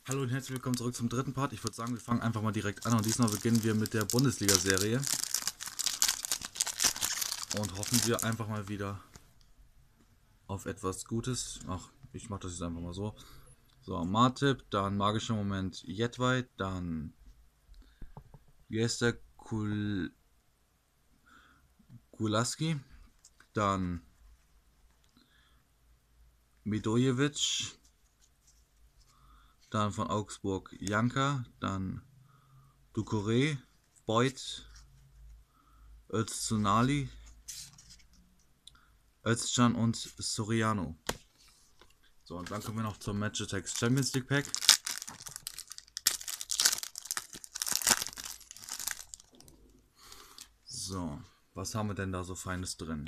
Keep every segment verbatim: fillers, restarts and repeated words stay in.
Hallo und herzlich willkommen zurück zum dritten Part. Ich würde sagen, wir fangen einfach mal direkt an und diesmal beginnen wir mit der Bundesliga-Serie. Und hoffen wir einfach mal wieder auf etwas Gutes. Ach, ich mache das jetzt einfach mal so. So, Martip, dann Magischer Moment Jedwai, dann wie heißt der? Kul Kulaski, dann Midojevic, dann von Augsburg Janka, dann Doucouré, Beuth, Öztunali, Özcan und Soriano. So, und dann kommen wir noch zum Match Attacks Champions League Pack. So, was haben wir denn da so Feines drin?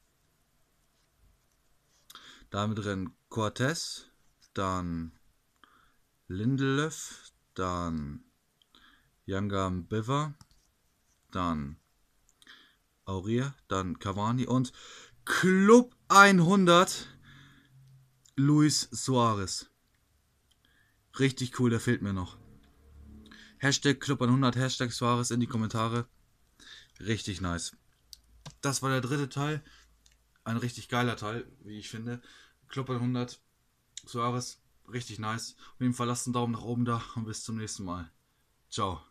Da haben wir drin Cortez, dann Lindelöf, dann Yanga Biver, dann Aurier, dann Cavani und Club hundert Luis Suarez. Richtig cool, der fehlt mir noch. Hashtag Club hundert, Hashtag Suarez in die Kommentare. Richtig nice. Das war der dritte Teil. Ein richtig geiler Teil, wie ich finde. Club hundert, Suarez, richtig nice. Auf jeden Fall lasst einen Daumen nach oben da und bis zum nächsten Mal. Ciao.